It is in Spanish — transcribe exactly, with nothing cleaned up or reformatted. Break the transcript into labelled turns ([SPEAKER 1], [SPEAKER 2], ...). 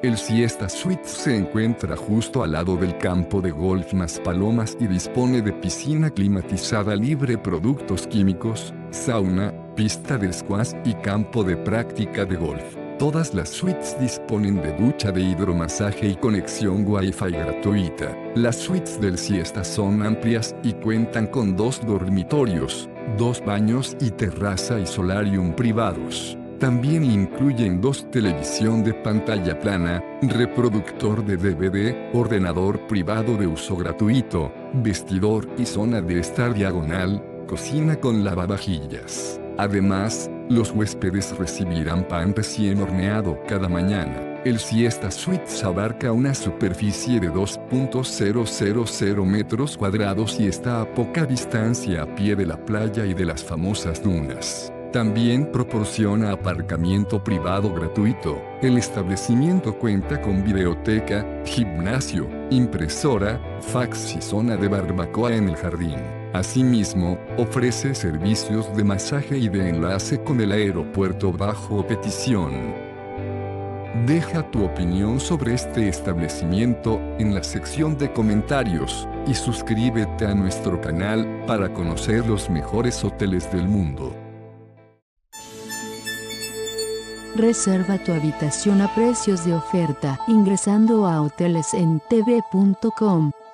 [SPEAKER 1] El Siesta Suites se encuentra justo al lado del campo de golf Maspalomas y dispone de piscina climatizada libre, productos químicos, sauna, pista de squash y campo de práctica de golf. Todas las suites disponen de ducha de hidromasaje y conexión Wi-Fi gratuita. Las suites del Siesta son amplias y cuentan con dos dormitorios, dos baños y terraza y solarium privados. También incluyen dos televisión de pantalla plana, reproductor de D V D, ordenador privado de uso gratuito, vestidor y zona de estar diagonal, cocina con lavavajillas. Además, los huéspedes recibirán pan recién horneado cada mañana. El Siesta Suites abarca una superficie de dos punto cero cero cero metros cuadrados y está a poca distancia a pie de la playa y de las famosas dunas. También proporciona aparcamiento privado gratuito. El establecimiento cuenta con videoteca, gimnasio, impresora, fax y zona de barbacoa en el jardín. Asimismo, ofrece servicios de masaje y de enlace con el aeropuerto bajo petición. Deja tu opinión sobre este establecimiento en la sección de comentarios y suscríbete a nuestro canal para conocer los mejores hoteles del mundo.
[SPEAKER 2] Reserva tu habitación a precios de oferta ingresando a hoteles en t v punto com.